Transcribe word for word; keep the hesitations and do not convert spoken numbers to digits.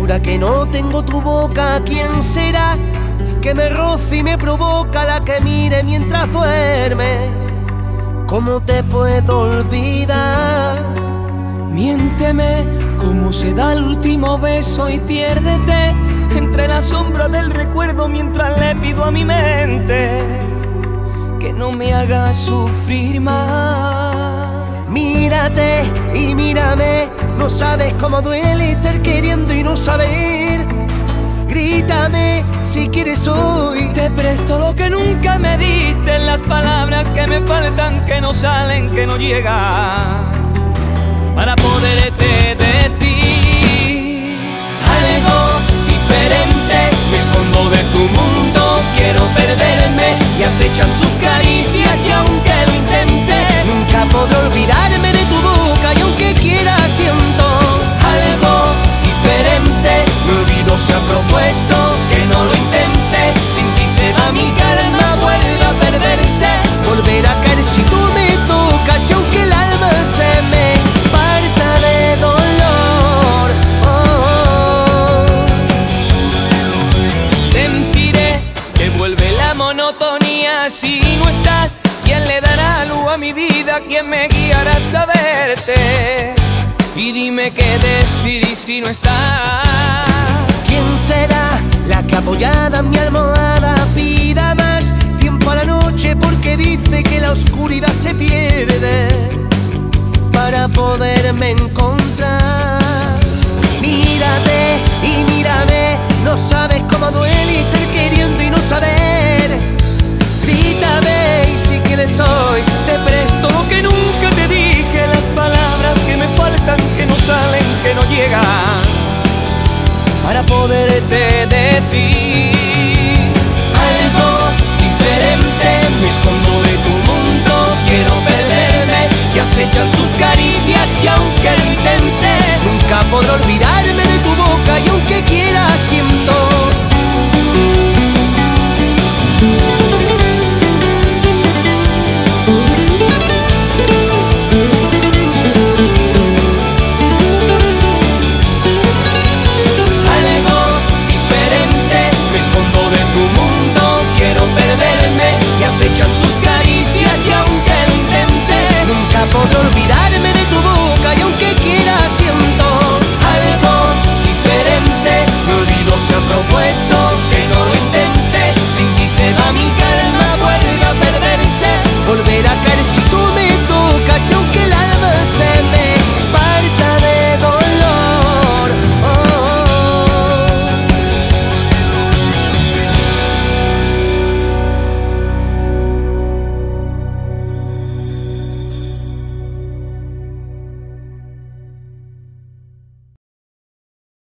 Ahora que no tengo tu boca, ¿quién será? Que me roce y me provoca, la que mire mientras duerme. ¿Cómo te puedo olvidar? Miénteme cómo se da el último beso y piérdete entre la sombra del recuerdo mientras le pido a mi mente que no me haga sufrir más. Mírate y mírame, no sabes cómo duele estar queriendo y no saber. Grítame si quieres hoy. Te presto lo que nunca me diste, las palabras que me faltan, que no salen, que no llegan, para poderte decir algo diferente. Me escondo de tu mundo, quiero perderme y acechan tus caricias y aunque lo intente, nunca podré olvidarme de tu boca y aunque quiera siento algo diferente. Me olvido se ha propuesto que no lo intente, sin ti se va mi calma, vuelve a perderse, volver a caer si tú me tocas y aunque el alma se me parta de dolor, oh, oh. Sentiré que vuelve la monotonía si no estás. ¿Quién le dará luz a mi vida? ¿Quién me guiará hasta verte? Y dime qué decir si no estás. ¿Quién será la que apoyada en mi almohada pida más tiempo a la noche porque dice que la oscuridad se pierde para poderme encontrar? Mírate y mírame, no sabes cómo duele estar queriendo y no saber. Grítame y si quieres hoy te presto lo que nunca te dije, las palabras que me faltan, que no salen, que no llegan, para poderte decir